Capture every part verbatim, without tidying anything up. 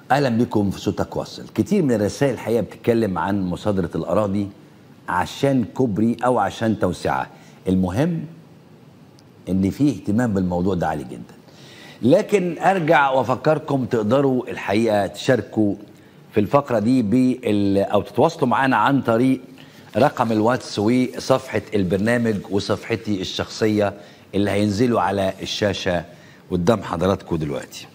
اهلا بكم في صوتك واصل. كتير من الرسائل الحقيقه بتتكلم عن مصادره الاراضي عشان كوبري او عشان توسعه. المهم ان في اهتمام بالموضوع ده عالي جدا، لكن ارجع وافكركم تقدروا الحقيقه تشاركوا في الفقره دي بال او تتواصلوا معانا عن طريق رقم الواتس وصفحه البرنامج وصفحتي الشخصيه اللي هينزلوا على الشاشه قدام حضراتكم دلوقتي.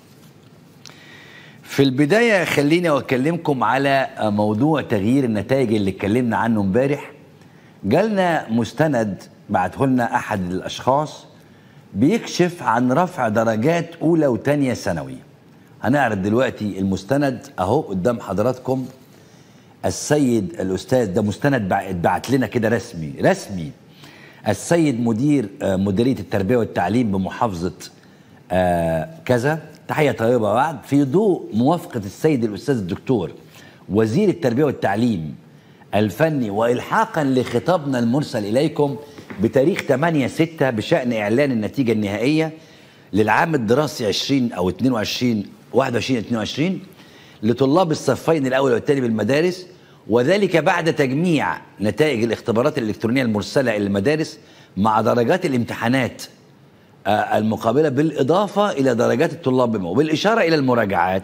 في البداية خليني أكلمكم على موضوع تغيير النتائج اللي اتكلمنا عنه امبارح. جالنا مستند بعته لنا أحد الأشخاص بيكشف عن رفع درجات أولى وتانية ثانوي. هنعرض دلوقتي المستند أهو قدام حضراتكم. السيد الأستاذ ده مستند اتبعت لنا كده رسمي رسمي السيد مدير مديرية التربية والتعليم بمحافظة كذا، تحية طيبة بعد، في ضوء موافقة السيد الأستاذ الدكتور وزير التربية والتعليم الفني وإلحاقا لخطابنا المرسل إليكم بتاريخ ثمانية ستة بشأن إعلان النتيجة النهائية للعام الدراسي عشرين أو اثنين وعشرين واحد وعشرين اثنين وعشرين لطلاب الصفين الأول والثاني بالمدارس، وذلك بعد تجميع نتائج الاختبارات الإلكترونية المرسلة إلى المدارس مع درجات الامتحانات المقابلة بالإضافة إلى درجات الطلاب وبالإشارة إلى المراجعات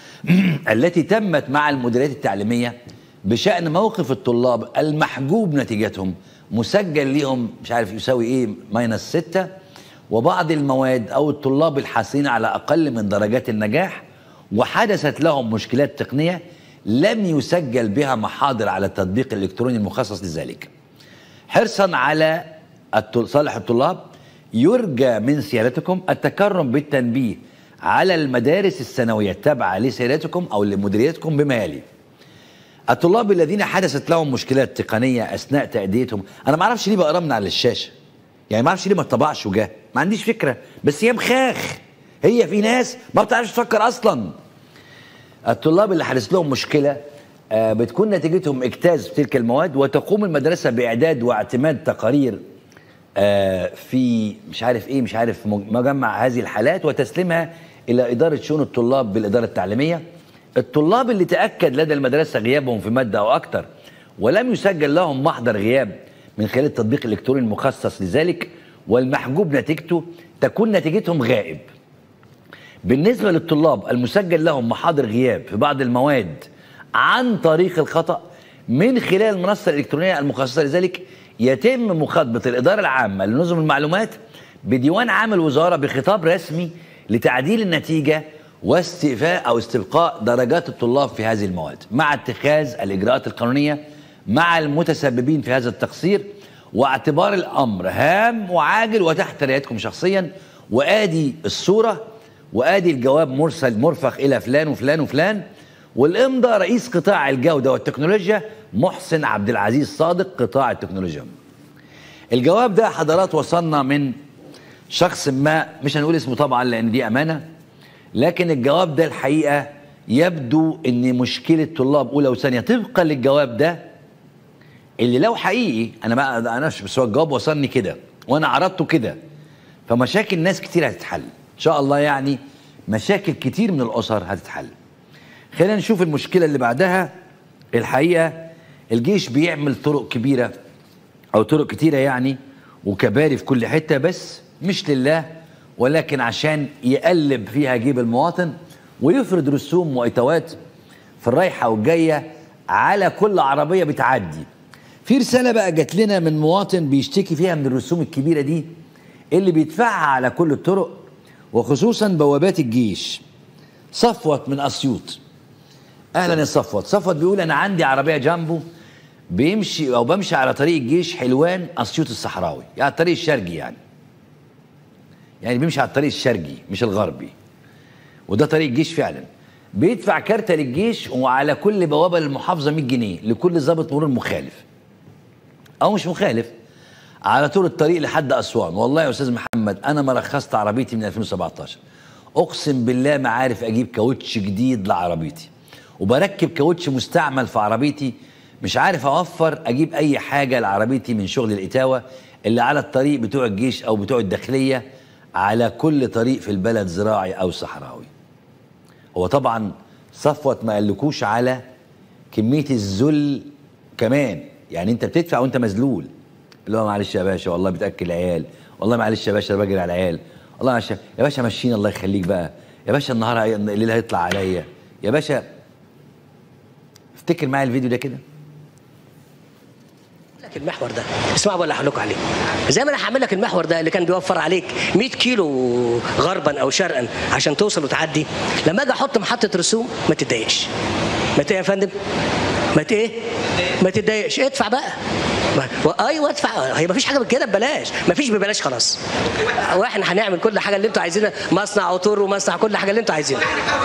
التي تمت مع المديريات التعليمية بشأن موقف الطلاب المحجوب نتيجتهم مسجل لهم مش عارف يساوي إيه ماينس ستة، وبعض المواد أو الطلاب الحاصلين على أقل من درجات النجاح وحدثت لهم مشكلات تقنية لم يسجل بها محاضر على التطبيق الإلكتروني المخصص لذلك. حرصا على صالح الطلاب يرجى من سيادتكم التكرم بالتنبيه على المدارس الثانوية التابعة لسيادتكم أو لمديريتكم بما يلي: الطلاب الذين حدثت لهم مشكلات تقنية أثناء تأديتهم. أنا ما أعرفش ليه بقرا من على الشاشة، يعني ما أعرفش ليه ما اتطبعش وجاه، ما عنديش فكرة، بس هي مخاخ، هي في ناس ما بتعرفش تفكر أصلا. الطلاب اللي حدث لهم مشكلة آه بتكون نتيجتهم اجتاز في تلك المواد، وتقوم المدرسة بإعداد واعتماد تقارير آه في مش عارف ايه مش عارف مجمع هذه الحالات وتسليمها الى اداره شؤون الطلاب بالاداره التعليميه. الطلاب اللي تاكد لدى المدرسه غيابهم في ماده او اكثر ولم يسجل لهم محضر غياب من خلال التطبيق الالكتروني المخصص لذلك والمحجوب نتيجته، تكون نتيجتهم غائب. بالنسبه للطلاب المسجل لهم محاضر غياب في بعض المواد عن طريق الخطا من خلال المنصه الالكترونيه المخصصه لذلك، يتم مخاطبة الإدارة العامة لنظم المعلومات بديوان عام الوزارة بخطاب رسمي لتعديل النتيجة واستيفاء أو استبقاء درجات الطلاب في هذه المواد مع اتخاذ الإجراءات القانونية مع المتسببين في هذا التقصير، واعتبار الأمر هام وعاجل وتحت رعايتكم شخصيا. وآدي الصورة وآدي الجواب مرسل مرفق إلى فلان وفلان وفلان، والإمضاء رئيس قطاع الجودة والتكنولوجيا محسن عبد العزيز صادق قطاع التكنولوجيا. الجواب ده حضرات وصلنا من شخص ما، مش هنقول اسمه طبعا لأن دي أمانة، لكن الجواب ده الحقيقة يبدو إن مشكلة طلاب أولى وثانية طبقا للجواب ده اللي لو حقيقي أنا ما أنا بس هو الجواب وصلني كده وأنا عرضته كده، فمشاكل ناس كتير هتتحل إن شاء الله، يعني مشاكل كتير من الأسر هتتحل. خلينا نشوف المشكلة اللي بعدها. الحقيقة الجيش بيعمل طرق كبيرة أو طرق كتيرة يعني وكباري في كل حتة، بس مش لله ولكن عشان يقلب فيها جيب المواطن ويفرض رسوم وإتوات في الرايحة والجاية على كل عربية بتعدي. في رسالة بقى جات لنا من مواطن بيشتكي فيها من الرسوم الكبيرة دي اللي بيدفعها على كل الطرق وخصوصا بوابات الجيش. صفوت من أسيوط. اهلا يا صفوت. صفوت بيقول انا عندي عربيه جامبو بيمشي او بمشي على طريق الجيش حلوان اسيوط الصحراوي، يعني الطريق الشرقي، يعني يعني بيمشي على الطريق الشرقي مش الغربي، وده طريق الجيش فعلا. بيدفع كارته للجيش وعلى كل بوابه للمحافظه مية جنيه لكل ضابط مرور مخالف او مش مخالف على طول الطريق لحد اسوان. والله يا استاذ محمد انا ما رخصت عربيتي من ألفين وسبعتاشر، اقسم بالله ما عارف اجيب كاوتش جديد لعربيتي، وبركب كاوتش مستعمل في عربيتي، مش عارف اوفر اجيب اي حاجه لعربيتي من شغل الاتاوه اللي على الطريق بتوع الجيش او بتوع الداخليه على كل طريق في البلد زراعي او صحراوي. هو طبعا صفوت ما قالكوش على كميه الذل كمان، يعني انت بتدفع وانت مذلول، اللي هو معلش يا باشا والله بتاكل العيال، والله معلش يا باشا انا بجري على العيال، والله معلش يا باشا مشينا الله يخليك بقى، يا باشا النهار هي... الليل هيطلع عليا يا باشا. افتكر معايا الفيديو ده كده. لك المحور ده اسمعوا ولا هقول لكم عليه. زي ما انا هعمل لك المحور ده اللي كان بيوفر عليك مية كيلو غربا او شرقا عشان توصل وتعدي، لما اجي احط محطه رسوم ما تتضايقش. ما ايه يا فندم؟ ما ايه؟ ما تتضايقش، ادفع بقى. ايوه ادفع، هي ما فيش حاجه كده ببلاش، ما فيش ببلاش خلاص. واحنا هنعمل كل حاجه اللي انتوا عايزينها، مصنع عطور ومصنع كل حاجه اللي انتوا عايزينها.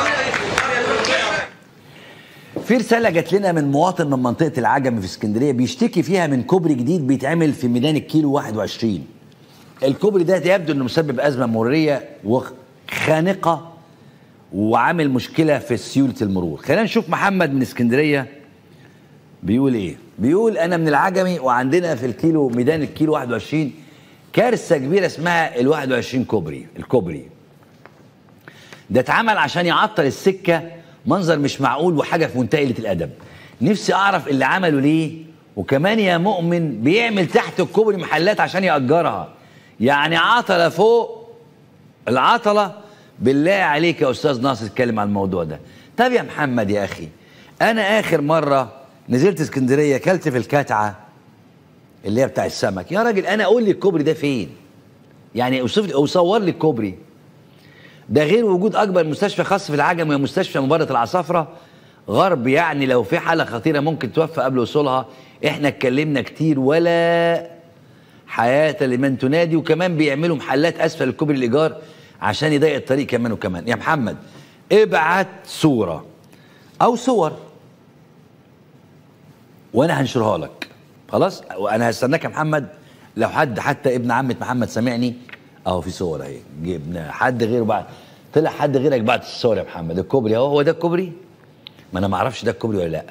في رسالة جات لنا من مواطن من منطقة العجمي في اسكندرية بيشتكي فيها من كوبري جديد بيتعمل في ميدان الكيلو واحد وعشرين. الكوبري ده يبدو انه مسبب أزمة مرورية وخانقة وعامل مشكلة في سيولة المرور. خلينا نشوف محمد من اسكندرية بيقول ايه. بيقول انا من العجمي وعندنا في الكيلو ميدان الكيلو واحد وعشرين كارثة كبيرة اسمها ال واحد وعشرين كوبري. الكوبري ده اتعمل عشان يعطل السكة، منظر مش معقول وحاجه في منتهى قله الادب. نفسي اعرف اللي عمله ليه، وكمان يا مؤمن بيعمل تحت الكوبري محلات عشان ياجرها، يعني عطله فوق العطله. بالله عليك يا استاذ ناصر اتكلم عن الموضوع ده. طب يا محمد يا اخي، انا اخر مره نزلت اسكندريه كلت في الكتعه اللي هي بتاع السمك، يا راجل انا قول لي الكوبري ده فين؟ يعني اوصف لي او صور لي الكوبري ده، غير وجود اكبر مستشفى خاص في العجم وهي مستشفى مبارة العصافرة غرب، يعني لو في حالة خطيرة ممكن توفى قبل وصولها. احنا اتكلمنا كتير ولا حياة لمن تنادي، وكمان بيعملوا محلات اسفل الكوبري الايجار عشان يضيق الطريق كمان وكمان. يا محمد ابعت صورة او صور وانا هنشرها لك، خلاص؟ وانا هستناك يا محمد. لو حد حتى ابن عمة محمد سامعني اهو في صور اهي، جبنا حد غيره بعد، طلع حد غيرك بعت الصور يا محمد. الكوبري اهو، هو ده الكوبري؟ ما انا ما اعرفش ده الكوبري ولا لا.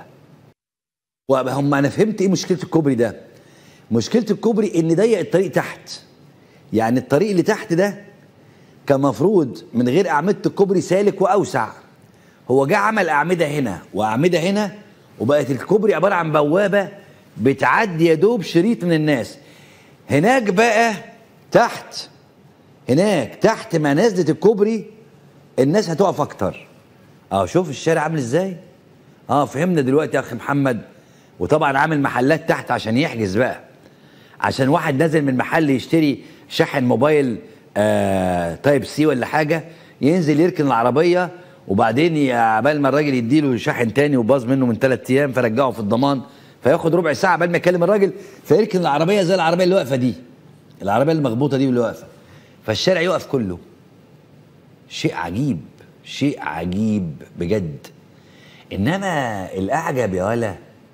وهم انا فهمت ايه مشكله الكوبري ده. مشكله الكوبري ان ضيق الطريق تحت، يعني الطريق اللي تحت ده كان مفروض من غير اعمده الكوبري سالك واوسع، هو جه عمل اعمده هنا واعمده هنا، وبقت الكوبري عباره عن بوابه بتعدي يا دوب شريط من الناس. هناك بقى تحت، هناك تحت ما نزلت الكوبري الناس هتقف اكتر. اه شوف الشارع عامل ازاي. اه فهمنا دلوقتي يا اخي محمد. وطبعا عامل محلات تحت عشان يحجز بقى، عشان واحد نازل من محل يشتري شاحن موبايل آه تايب سي ولا حاجه، ينزل يركن العربيه وبعدين عبال ما الراجل يديله شاحن تاني وباظ منه من ثلاث ايام فرجعه في الضمان، فياخد ربع ساعه عبال ما يكلم الراجل فيركن العربيه زي العربيه اللي واقفه دي، العربيه المخبوطه دي اللي واقفه، فالشارع يقف كله. شيء عجيب، شيء عجيب بجد. انما الاعجب يا ولا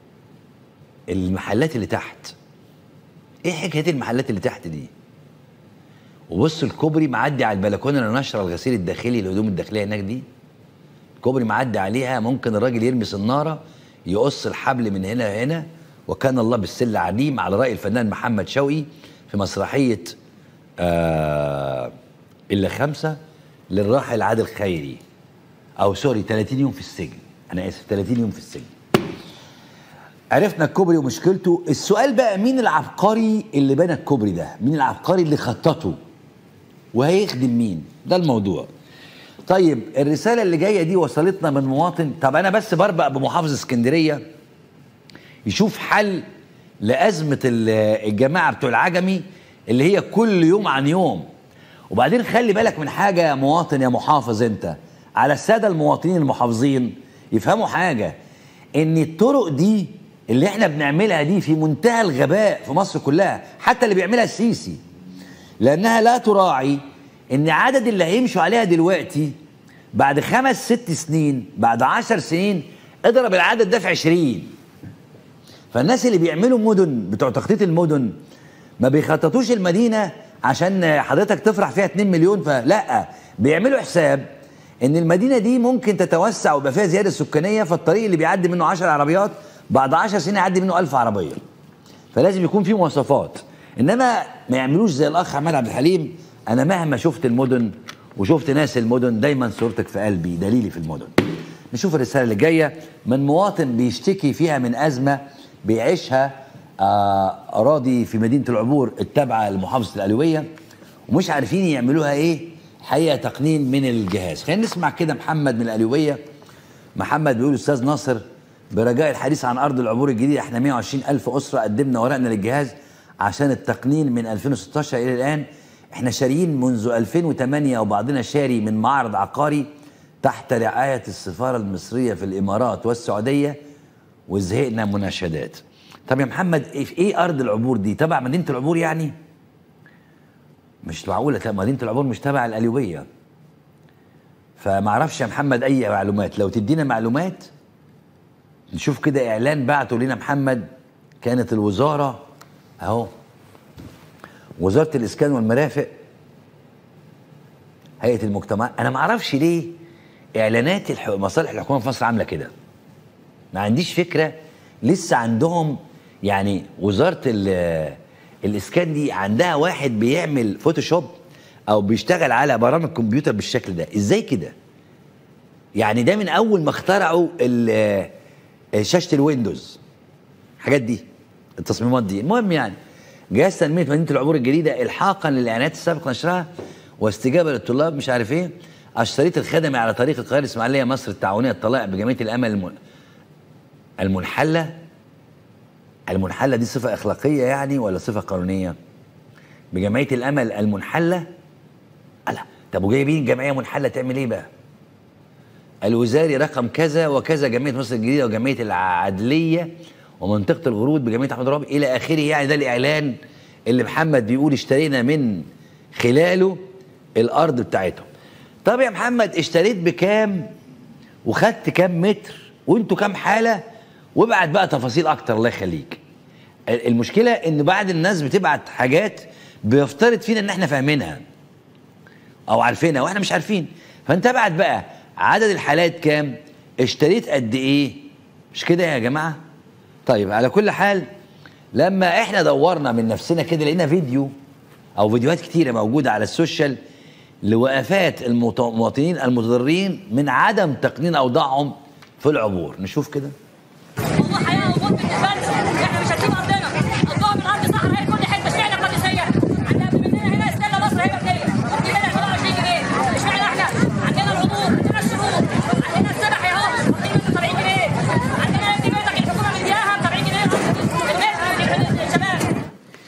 المحلات اللي تحت. ايه حكايه المحلات اللي تحت دي؟ وبص الكوبري معدي على البلكونه اللي نشر الغسيل الداخلي، الهدوم الداخليه هناك دي، الكوبري معدي عليها، ممكن الراجل يرمي صناره يقص الحبل من هنا لهنا، وكان الله بالسل عليم، على راي الفنان محمد شوقي في مسرحيه آه الا خمسه للراحل عادل خيري، او سوري ثلاثين يوم في السجن، انا اسف ثلاثين يوم في السجن. عرفنا الكوبري ومشكلته. السؤال بقى مين العبقري اللي بنى الكوبري ده؟ مين العبقري اللي خططه؟ وهيخدم مين؟ ده الموضوع. طيب الرساله اللي جايه دي وصلتنا من مواطن. طب انا بس بربق بمحافظ اسكندريه يشوف حل لازمه الجماعه بتوع العجمي اللي هي كل يوم عن يوم. وبعدين خلي بالك من حاجه يا مواطن، يا محافظ، انت على الساده المواطنين المحافظين يفهموا حاجه، ان الطرق دي اللي احنا بنعملها دي في منتهى الغباء في مصر كلها، حتى اللي بيعملها السيسي، لانها لا تراعي ان عدد اللي هيمشوا عليها دلوقتي بعد خمس ست سنين، بعد عشر سنين، اضرب العدد ده في عشرين. فالناس اللي بيعملوا مدن بتوع تخطيط المدن ما بيخططوش المدينه عشان حضرتك تفرح فيها اتنين مليون، فلا، بيعملوا حساب ان المدينه دي ممكن تتوسع ويبقى فيها زياده سكانيه، فالطريق اللي بيعدي منه عشر عربيات بعد عشر سنين يعدي منه ألف عربيه. فلازم يكون في مواصفات، انما ما يعملوش زي الاخ عماد عبد الحليم. انا مهما شفت المدن وشفت ناس المدن دايما صورتك في قلبي، دليلي في المدن. نشوف الرساله اللي جايه من مواطن بيشتكي فيها من ازمه بيعيشها آه اراضي في مدينه العبور التابعه لمحافظه القليوبيه ومش عارفين يعملوها ايه حقيقه تقنين من الجهاز. خلينا نسمع كده محمد من القليوبيه. محمد بيقول استاذ ناصر برجاء الحديث عن ارض العبور الجديده، احنا مئة وعشرين ألف اسره قدمنا ورقنا للجهاز عشان التقنين من ألفين وستاشر الى الان. احنا شاريين منذ ألفين وثمانية وبعضنا شاري من معرض عقاري تحت رعايه السفاره المصريه في الامارات والسعوديه وزهقنا مناشدات. طب يا محمد ايه ارض العبور دي؟ تبع مدينه العبور يعني؟ مش معقوله مدينه العبور مش تبع القليوبيه. فما اعرفش يا محمد اي معلومات، لو تدينا معلومات نشوف كده اعلان بعته لنا محمد. كانت الوزاره اهو وزاره الاسكان والمرافق هيئه المجتمع. انا ما اعرفش ليه اعلانات الح... مصالح الحكومه في مصر عامله كده. ما عنديش فكره. لسه عندهم يعني وزاره الاسكان دي عندها واحد بيعمل فوتوشوب او بيشتغل على برامج كمبيوتر بالشكل ده؟ ازاي كده؟ يعني ده من اول ما اخترعوا شاشه الويندوز الحاجات دي التصميمات دي. المهم يعني جهاز تنميه مدينه العبور الجديده الحاقا للاعلانات السابق نشرها واستجابه للطلاب مش عارف ايه. الشريط الخدمي على طريق القاهره الاسماعيليه مصر التعاونيه الطلائع بجمعيه الامل المنحله. المنحله دي صفه اخلاقيه يعني ولا صفه قانونيه؟ بجمعيه الامل المنحله. ألا طب وجايبين جمعيه منحله تعمل ايه بقى؟ الوزاري رقم كذا وكذا جمعيه مصر الجديده وجمعيه العدليه ومنطقه الغروض بجمعيه احمد رابي الى اخره. يعني ده الاعلان اللي محمد بيقول اشترينا من خلاله الارض بتاعتهم. طب يا محمد اشتريت بكام وخدت كام متر وانتوا كام حاله وابعت بقى تفاصيل اكتر الله يخليك. المشكله ان بعض الناس بتبعت حاجات بيفترض فينا ان احنا فاهمينها او عارفينها واحنا مش عارفين. فانت ابعت بقى عدد الحالات كام، اشتريت قد ايه، مش كده يا جماعه؟ طيب على كل حال لما احنا دورنا من نفسنا كده لقينا فيديو او فيديوهات كتيره موجوده على السوشيال لوقفات المواطنين المتضررين من عدم تقنين اوضاعهم في العبور. نشوف كده. والله حياه وموت بالنسبه لنا، احنا مش هنسيب ارضنا، الضوء من ارض صحراء هي كل حته، اشمعنى القادسيه؟ عندنا مننا هنا استنى مصر هي مبنيه، ودي هنا سبعة وعشرين جنيه، اشمعنى احنا؟ عندنا العبور، عندنا الشروق، عندنا السبح اهو، واخدين سبعين جنيه، عندنا ابن بيتك الحكومه مدياها سبعين جنيه المتر للشباب.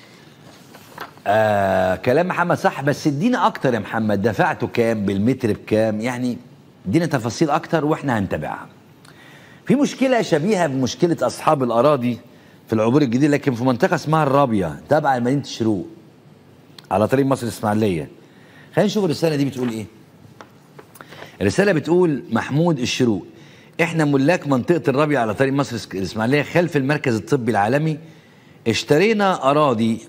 آه كلام محمد صح، بس ادينا اكتر يا محمد، دفعته كام بالمتر بكام؟ يعني ادينا تفاصيل اكتر واحنا هنتابعها. في مشكله شبيهه بمشكله اصحاب الاراضي في العبور الجديد لكن في منطقه اسمها الرابيه تابعه لمدينه الشروق على طريق مصر الاسماعيليه. خلينا نشوف الرساله دي بتقول ايه. الرساله بتقول محمود الشروق: احنا ملاك منطقه الرابيه على طريق مصر الاسماعيليه خلف المركز الطبي العالمي، اشترينا اراضي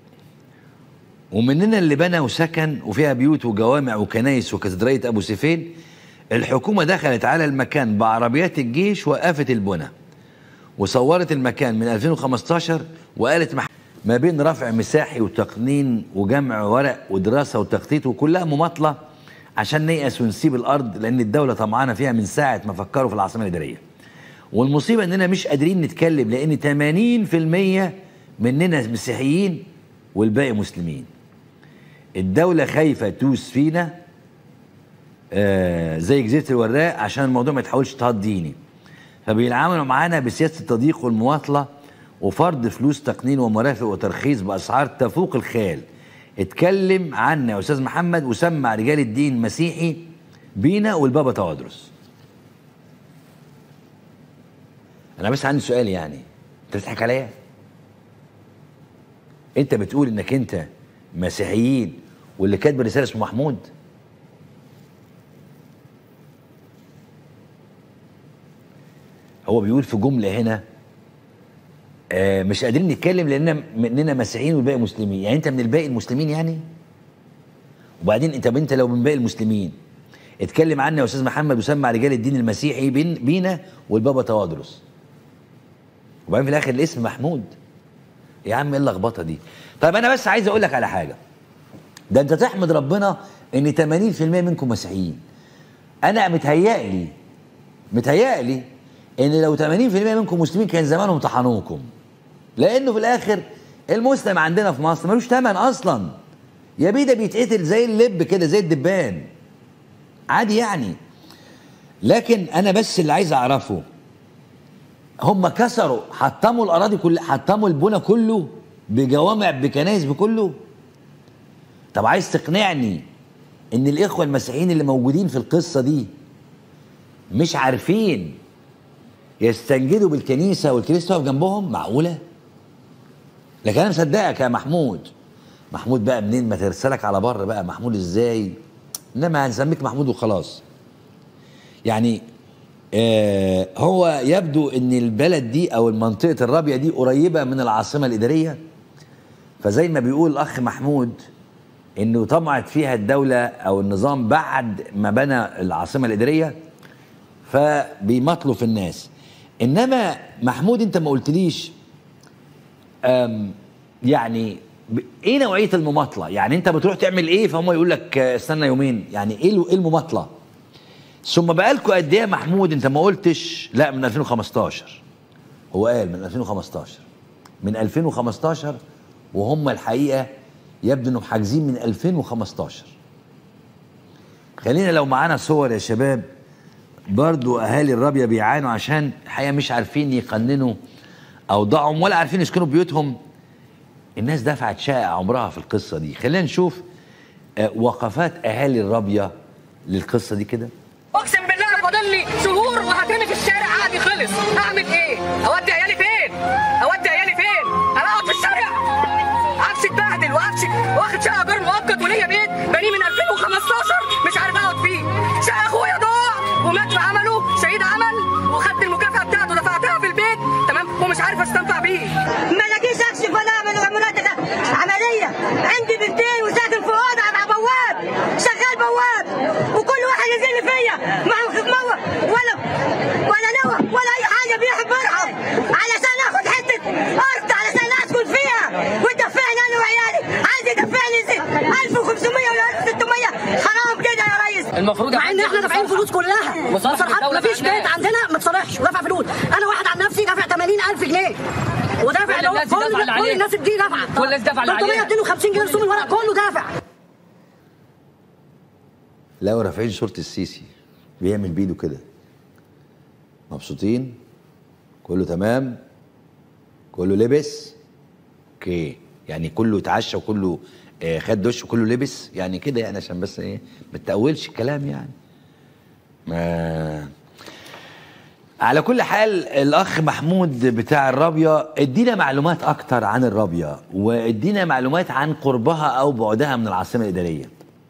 ومننا اللي بنى وسكن وفيها بيوت وجوامع وكنايس وكاتدرائيه ابو سيفين. الحكومه دخلت على المكان بعربيات الجيش وقفت البنى وصورت المكان من ألفين وخمستاشر وقالت ما بين رفع مساحي وتقنين وجمع ورق ودراسه وتخطيط وكلها مماطله عشان نيأس ونسيب الارض لان الدوله طمعانه فيها من ساعه ما فكروا في العاصمه الاداريه. والمصيبه اننا مش قادرين نتكلم لان ثمانين في المية مننا مسيحيين والباقي مسلمين. الدوله خايفه توس فينا آه زي جزيره الوراق عشان الموضوع ما يتحولش اضطهاد ديني، فبيتعاملوا معانا بسياسه التضييق والمماطله وفرض فلوس تقنين ومرافق وترخيص باسعار تفوق الخيال. اتكلم عنا يا استاذ محمد وسمع رجال الدين المسيحي بينا والبابا توادرس. انا بس عندي سؤال، يعني انت بتضحك عليا؟ انت بتقول انك انت مسيحيين واللي كاتب الرساله اسمه محمود؟ هو بيقول في جمله هنا آه مش قادرين نتكلم لاننا مننا مسيحيين والباقي مسلمين. يعني انت من الباقي المسلمين يعني؟ وبعدين انت انت لو من باقي المسلمين اتكلم عنا يا استاذ محمد وسمع رجال الدين المسيحي بين بينا والبابا توادرس. وبعدين في الاخر الاسم محمود. يا عم ايه اللخبطه دي؟ طيب انا بس عايز اقول لك على حاجه. ده انت تحمد ربنا ان ثمانين في المية منكم مسيحيين. انا متهيألي متهيألي ان لو ثمانين في المية منكم مسلمين كان زمانهم طحنوكم، لانه في الاخر المسلم عندنا في مصر ملوش ثمن اصلا، يا بيه ده بيتقتل زي اللب كده، زي الدبان عادي يعني. لكن انا بس اللي عايز اعرفه، هم كسروا حطموا الاراضي كلها، حطموا البنى كله بجوامع بكنائس بكله. طب عايز تقنعني ان الاخوه المسيحيين اللي موجودين في القصه دي مش عارفين يستنجدوا بالكنيسه والكنيسه تقف جنبهم؟ معقوله؟ لكن انا مصدقك يا محمود. محمود بقى منين ما ترسلك على بره بقى، محمود ازاي؟ انما هنسميك محمود وخلاص. يعني آه هو يبدو ان البلد دي او المنطقه الرابيه دي قريبه من العاصمه الاداريه، فزي ما بيقول الاخ محمود انه طمعت فيها الدوله او النظام بعد ما بنى العاصمه الاداريه، فبيمطلوا في الناس. انما محمود انت ما قلتليش يعني ايه نوعيه المماطله؟ يعني انت بتروح تعمل ايه فهم يقول لك استنى يومين؟ يعني ايه ايه المماطله؟ ثم بقالكوا قد ايه يا محمود؟ انت ما قلتش. لا من ألفين وخمستاشر، هو قال من ألفين وخمستاشر، من ألفين وخمستاشر، وهم الحقيقه يبدو انهم حاجزين من ألفين وخمستاشر. خلينا لو معانا صور يا شباب. برضو اهالي الرابيه بيعانوا عشان الحقيقه مش عارفين يقننوا اوضاعهم ولا عارفين يسكنوا بيوتهم. الناس دفعت شقه عمرها في القصه دي. خلينا نشوف وقفات اهالي الرابيه للقصه دي كده. اقسم بالله انا فاضل لي شهور وهترمي في الشارع عادي خلص. اعمل ايه؟ اودي عيالي فين؟ اودي عيالي فين؟ انا اقعد في الشارع؟ عفش اتبهدل وعفش واخد شقه ايجار مؤقت وليا بيت بنيه من ألفين وخمستاشر مش عارف اقعد فيه. شقه اخويا ضاع ومات في عمله شهيد عمل وخدت المكافاه بتاعته دفعتها في البيت تمام ومش عارف استنفع بيه. ما لاقيش اكشف ولا اعمل عمليات عمليه. عندي بنتين وساكن في اوضه مع بواب شغال بواب وكل واحد يزن فيا ما هو ولا ولا نوى ولا اي حاجه بيحب برحم علشان اخد حته ارض علشان اسكن فيها وتدفعني انا وعيالي. عايز يدفعني ألف وخمسمية ولا ألف وستمية. حرام كده يا ريس. المفروض مع ان احنا دافعين فلوس كلها وصراحه ما فيش بيت عندنا ما اتصلحش ودافع فلوس. انا واحد عن نفسي دافع ثمانين ألف جنيه ودافع كل, كل الناس دي دافعه كل الناس دافعه عليها ثلاثمية واتنين وخمسين جنيه رسوم الورق كله دافع. لو رافعين صوره السيسي بيعمل بيده كده مبسوطين كله تمام كله لبس اوكي، يعني كله اتعشى وكله آه خد دش وكله لبس يعني كده، يعني عشان بس ايه ما تقولش الكلام يعني. ما على كل حال الاخ محمود بتاع الرابيه ادينا معلومات اكتر عن الرابيه وادينا معلومات عن قربها او بعدها من العاصمه الاداريه.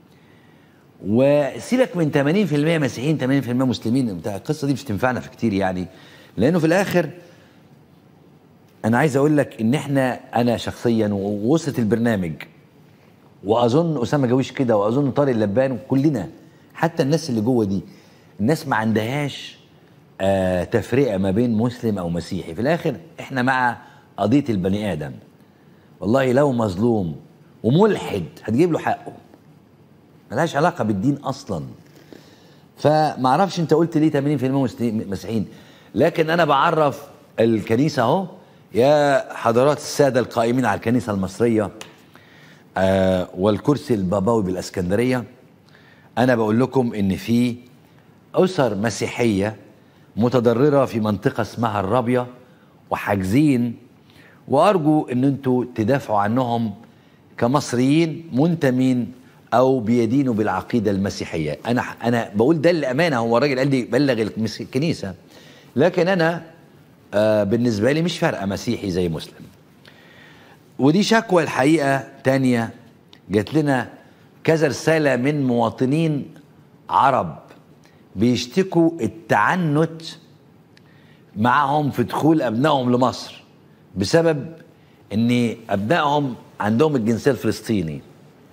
وسيبك من ثمانين في المية مسيحيين ثمانين في المية مسلمين، بتاع القصه دي مش تنفعنا في كتير يعني، لانه في الاخر انا عايز اقول لك ان احنا انا شخصيا ووصلت البرنامج واظن اسامه جويش كده واظن طارق اللبان وكلنا حتى الناس اللي جوه دي الناس ما عندهاش آه تفرقه ما بين مسلم او مسيحي. في الاخر احنا مع قضيه البني ادم. والله لو مظلوم وملحد هتجيب له حقه، ملهاش علاقه بالدين اصلا. فما اعرفش انت قلت ليه ثمانين في المية مسيحيين، لكن انا بعرف الكنيسه اهو يا حضرات الساده القائمين على الكنيسه المصريه آه والكرسي البابوي بالاسكندريه. انا بقول لكم ان في اسر مسيحيه متضرره في منطقه اسمها الرابيه وحاجزين، وارجو ان انتوا تدافعوا عنهم كمصريين منتمين او بيدينوا بالعقيده المسيحيه. انا انا بقول ده للامانه، هو الراجل قال لي بلغ الكنيسه، لكن انا آه بالنسبه لي مش فارقه مسيحي زي مسلم. ودي شكوى الحقيقه تانيه جات لنا كذا رساله من مواطنين عرب بيشتكوا التعنت معهم في دخول ابنائهم لمصر بسبب ان ابنائهم عندهم الجنسيه الفلسطيني.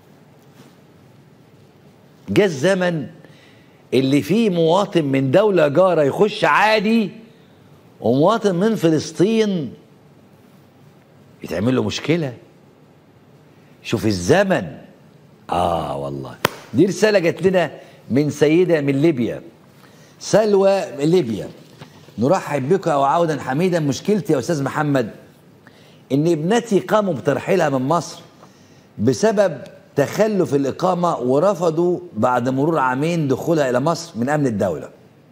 جه الزمن اللي فيه مواطن من دوله جاره يخش عادي ومواطن من فلسطين يتعمل له مشكله. شوف الزمن. اه والله دي رساله جات لنا من سيده من ليبيا سلوى ليبيا، نرحب بك وعودا حميدا. مشكلتي يا استاذ محمد ان ابنتي قاموا بترحيلها من مصر بسبب تخلف الاقامه، ورفضوا بعد مرور عامين دخولها الى مصر من امن الدوله.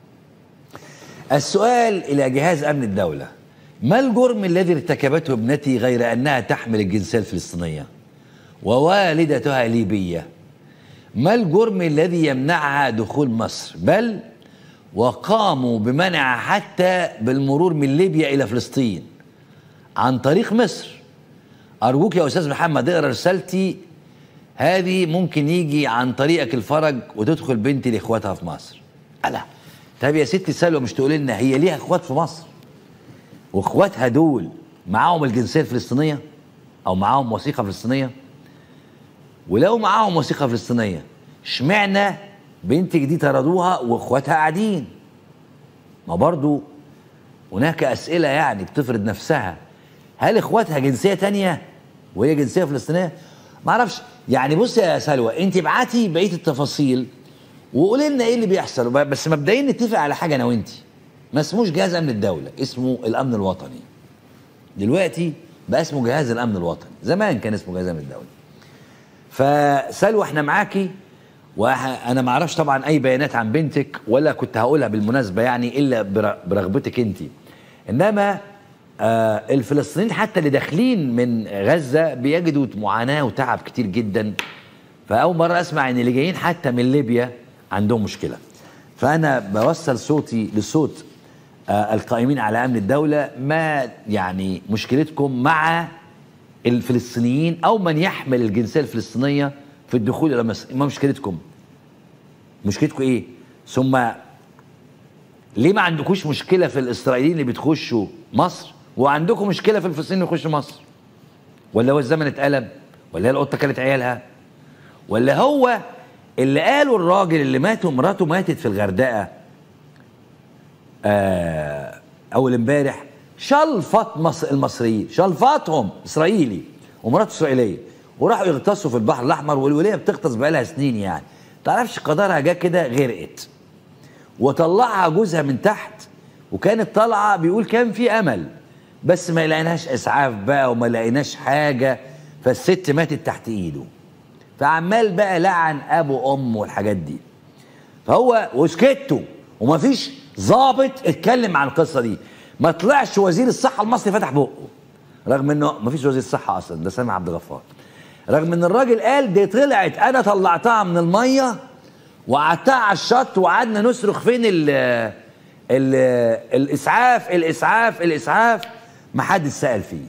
السؤال الى جهاز امن الدوله: ما الجرم الذي ارتكبته ابنتي غير انها تحمل الجنسيه الفلسطينيه ووالدتها ليبيه؟ ما الجرم الذي يمنعها دخول مصر؟ بل وقاموا بمنعها حتى بالمرور من ليبيا الى فلسطين عن طريق مصر. ارجوك يا استاذ محمد اقرا رسالتي هذه، ممكن يجي عن طريقك الفرج وتدخل بنتي لاخواتها في مصر. ألا طب يا ستي سلوى، مش تقول لنا هي ليها اخوات في مصر واخواتها دول معاهم الجنسيه الفلسطينيه او معاهم وثيقه فلسطينيه؟ ولو معاهم وثيقه فلسطينيه اشمعنى بنتك دي طردوها واخواتها قاعدين؟ ما برضو هناك اسئله يعني بتفرض نفسها. هل اخواتها جنسيه تانية وهي جنسيه فلسطينيه؟ ما اعرفش يعني. بص يا سلوى، انت ابعتي بقيه التفاصيل وقولي لنا ايه اللي بيحصل، بس مبدئيا نتفق على حاجه انا وانت. ما اسموش جهاز امن الدوله، اسمه الامن الوطني. دلوقتي بقى اسمه جهاز الامن الوطني، زمان كان اسمه جهاز امن الدوله. فسلوى احنا معاكي، وانا ما اعرفش طبعا اي بيانات عن بنتك ولا كنت هقولها بالمناسبه يعني الا برغبتك انت. انما آه الفلسطينيين حتى اللي داخلين من غزه بيجدوا معاناه وتعب كتير جدا. فاول مره اسمع ان اللي جايين حتى من ليبيا عندهم مشكله. فانا بوصل صوتي لصوت آه القائمين على امن الدوله، ما يعني مشكلتكم مع الفلسطينيين او من يحمل الجنسيه الفلسطينيه في الدخول الى مصر؟ ما مشكلتكم؟ مشكلتكم ايه؟ ثم ليه ما عندكوش مشكله في الاسرائيليين اللي بتخشوا مصر وعندكم مشكله في الفلسطينيين اللي يخشوا مصر؟ ولا هو الزمن اتقلب؟ ولا هي القطه كانت عيالها؟ ولا هو اللي قاله الراجل اللي مات ومراته ماتت في الغردقه آه اول امبارح، شلفط مصر المصريين، شلفطهم اسرائيلي ومراته اسرائيليه، وراحوا يغطسوا في البحر الاحمر، والوليه بتغطس بقالها سنين يعني، تعرفش قدرها جه كده غرقت، وطلعها جوزها من تحت، وكانت طالعه بيقول كان في امل بس ما لقيناش اسعاف بقى وما لقيناش حاجه، فالست ماتت تحت ايده. فعمال بقى لعن ابو وام والحاجات دي. فهو وسكتوا ومفيش ضابط اتكلم عن القصه دي. ما طلعش وزير الصحه المصري فتح بقه، رغم انه مفيش وزير صحه اصلا، ده سامي عبد الغفار، رغم ان الراجل قال دي طلعت انا طلعتها من الميه وقعدتها على الشط وقعدنا نصرخ فين ال ال الاسعاف الاسعاف الاسعاف، ما حد سال فيه.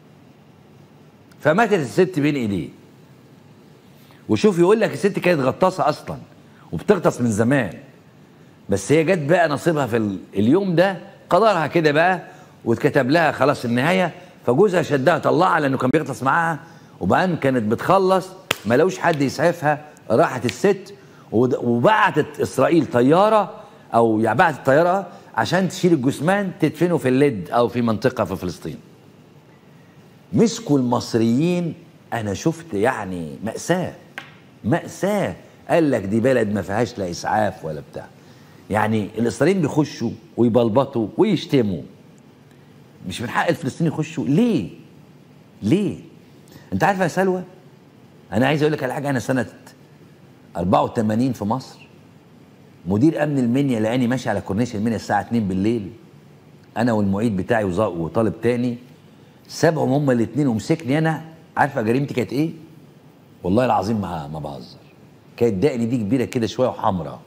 فماتت الست بين ايديه. وشوف يقول لك الست كانت غطاسه اصلا وبتغطس من زمان، بس هي جت بقى نصيبها في اليوم ده، قدرها كده بقى واتكتب لها خلاص النهايه. فجوزها شدها طلعها لانه كان بيغطس معاها، وبعدين كانت بتخلص ما لقوش حد يسعفها، راحت الست وبعتت اسرائيل طياره او يعني بعتت طياره عشان تشيل الجثمان تدفنه في اللد او في منطقه في فلسطين. مسكوا المصريين، انا شفت يعني مأساة مأساة. قال لك دي بلد ما فيهاش لا اسعاف ولا بتاع. يعني الاسرائيليين بيخشوا ويبلبطوا ويشتموا، مش من حق الفلسطينيين يخشوا؟ ليه؟ ليه؟ انت عارفه يا سلوى، انا عايز اقول لك على حاجه. انا سنه أربعة وثمانين في مصر، مدير امن المنيا لقاني ماشي على كورنيش المنيا الساعه اتنين بالليل، انا والمعيد بتاعي وطالب تاني، سابهم هما الاثنين ومسكني انا. عارفه جريمتي كانت ايه؟ والله العظيم ما ما بهزر، كانت دقني دي كبيره كده شويه وحمراء.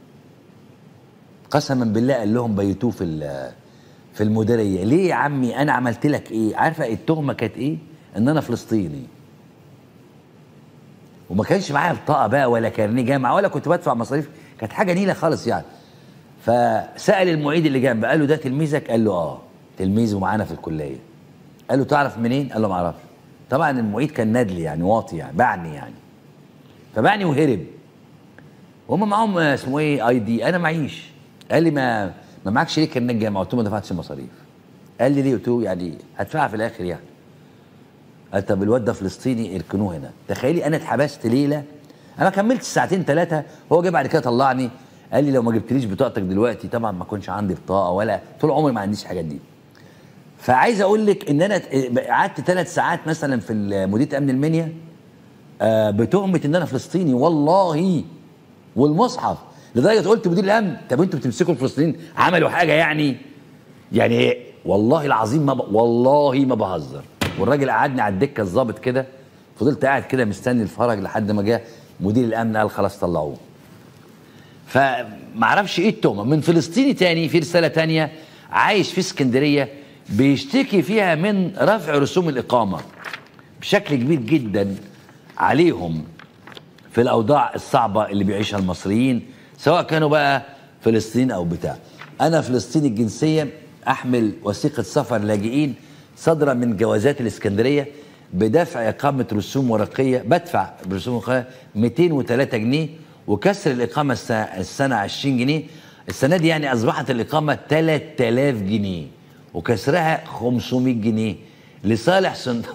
قسما بالله قال لهم بيتوه في في المديريه. ليه يا عمي؟ انا عملت لك ايه؟ عارفه التهمه كانت ايه؟ ان انا فلسطيني، وما كانش معايا بطاقه بقى ولا كارنيه جامعه ولا كنت بدفع مصاريف، كانت حاجه نيله خالص يعني. فسال المعيد اللي جنبه، قال له ده تلميذك؟ قال له اه تلميذ ومعانا في الكليه. قال له تعرف منين؟ قال له ما اعرفش. طبعا المعيد كان ندلي يعني واطي يعني باعني يعني، فباعني وهرب. وهم معاهم اسمه ايه اي دي، انا معيش. قال لي ما ما معكش ليه كارنيه الجامعه؟ قلت له ما دفعتش مصاريف. قال لي ليه؟ قلت له يعني هدفعها في الاخر يعني. قال طب الواد ده فلسطيني اركنوه هنا. تخيلي انا اتحبست ليله، انا كملت ساعتين ثلاثه، هو جه بعد كده طلعني قال لي لو ما جبتليش بطاقتك دلوقتي طبعا ما كنتش عندي بطاقه ولا طول عمري ما عنديش الحاجات دي. فعايز اقول لك ان انا قعدت ثلاث ساعات مثلا في مديريه امن المنيا آه بتهمه ان انا فلسطيني والله والمصحف، لدرجه قلت مدير الامن طب انتوا بتمسكوا الفلسطينيين عملوا حاجه يعني؟ يعني والله العظيم ما ب... والله ما بهزر. والراجل قعدني على الدكه الظابط كده، فضلت قاعد كده مستني الفرج لحد ما جه مدير الامن قال خلاص طلعوه. فمعرفش ايه التهمه. من فلسطيني تاني في رساله تانيه عايش في اسكندريه بيشتكي فيها من رفع رسوم الاقامه بشكل كبير جدا عليهم في الاوضاع الصعبه اللي بيعيشها المصريين سواء كانوا بقى فلسطين او بتاع. انا فلسطيني الجنسيه، احمل وثيقه سفر لاجئين صادره من جوازات الاسكندريه بدفع اقامه رسوم ورقيه، بدفع برسوم ورقيه مئتين وثلاثة جنيه، وكسر الاقامه السنه عشرين جنيه. السنه دي يعني اصبحت الاقامه ثلاثة آلاف جنيه وكسرها خمسمائة جنيه لصالح صندوق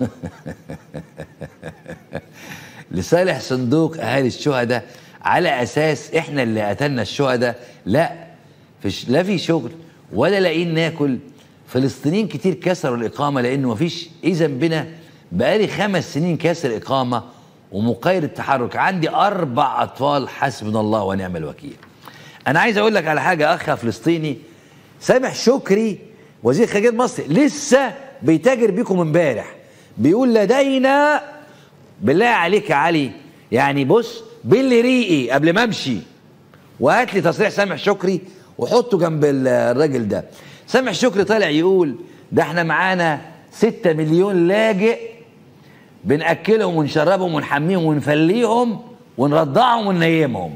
لصالح صندوق اهالي الشهداء، على اساس احنا اللي قتلنا الشهداء. لا فيش، لا في شغل ولا لاقيين ناكل. فلسطينيين كتير كسروا الاقامه لانه مفيش ايه ذنبنا. بقالي خمس سنين كاسر اقامه ومقيد التحرك، عندي اربع اطفال، حسبنا الله ونعم الوكيل. انا عايز اقول لك على حاجه، اخ فلسطيني سامح شكري وزير خارجيه مصر لسه بيتاجر بيكم امبارح، بيقول لدينا بالله عليك يا علي يعني بص باللي ريقي قبل ما امشي وهات لي تصريح سامح شكري وحطه جنب الراجل ده. سامح شكري طالع يقول ده احنا معانا ستة مليون لاجئ بنأكلهم ونشربهم ونحميهم ونفليهم ونرضعهم وننيمهم.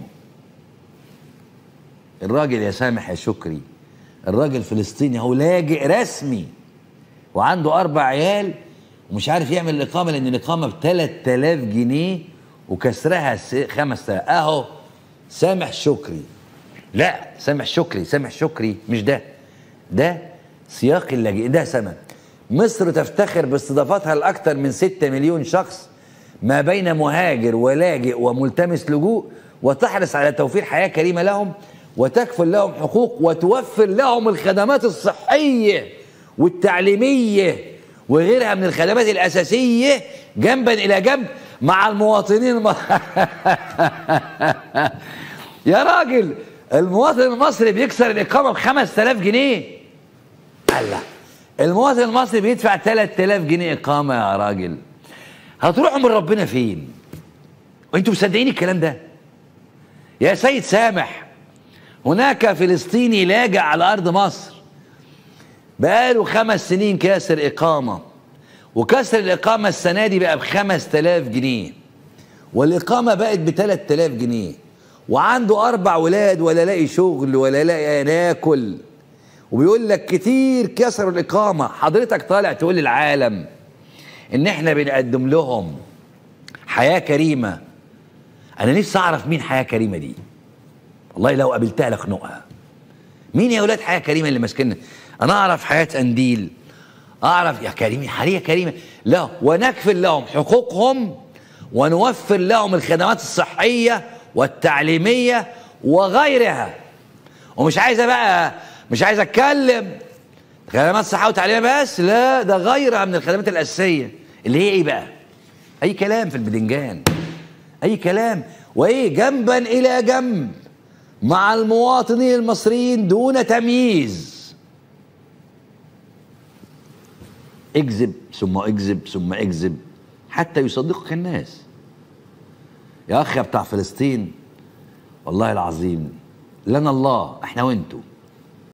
الراجل يا سامح يا شكري، الراجل فلسطيني هو لاجئ رسمي وعنده أربع عيال ومش عارف يعمل الإقامة لأن الإقامة ب ثلاثة آلاف جنيه وكسرها خمسة آلاف. أهو سامح شكري. لا سامح شكري، سامح شكري مش ده، ده سياق اللاجئ. ده سنة مصر تفتخر باستضافتها لأكثر من ستة مليون شخص ما بين مهاجر ولاجئ وملتمس لجوء، وتحرص على توفير حياة كريمة لهم وتكفل لهم حقوق وتوفر لهم الخدمات الصحية والتعليمية وغيرها من الخدمات الأساسية جنبا إلى جنب مع المواطنين الم... يا راجل المواطن المصري بيكسر الإقامة بخمسة آلاف جنيه. الله، المواطن المصري بيدفع ثلاثة آلاف جنيه إقامة يا راجل. هتروحوا من ربنا فين؟ وانتوا مصدقين الكلام ده؟ يا سيد سامح، هناك فلسطيني لاجئ على أرض مصر بقاله خمس سنين كاسر إقامة، وكسر الإقامة السنة دي بقى بخمسة آلاف جنيه، والإقامة بقت بثلاثة آلاف جنيه، وعنده أربع ولاد ولا لاقي شغل ولا لاقي ناكل، وبيقول لك كتير كسروا الإقامة. حضرتك طالع تقول للعالم إن إحنا بنقدم لهم حياة كريمة. أنا نفسي أعرف مين حياة كريمة دي، والله لو قابلتها لأخنقها. مين يا ولاد حياة كريمة اللي ماسكنا؟ أنا أعرف حياة قنديل، أعرف يا كريمة حياة كريمة لا، ونكفل لهم حقوقهم ونوفر لهم الخدمات الصحية والتعليمية وغيرها. ومش عايزة بقى، مش عايز أتكلم خدمات صحة وتعليمية بس، لا ده غيرها من الخدمات الأساسية اللي هي إيه بقى؟ أي كلام في البدنجان، أي كلام، وإيه جنبا إلى جنب مع المواطنين المصريين دون تمييز. اكذب ثم اكذب ثم اكذب حتى يصدقك الناس. يا أخي بتاع فلسطين والله العظيم لنا الله احنا وانتوا.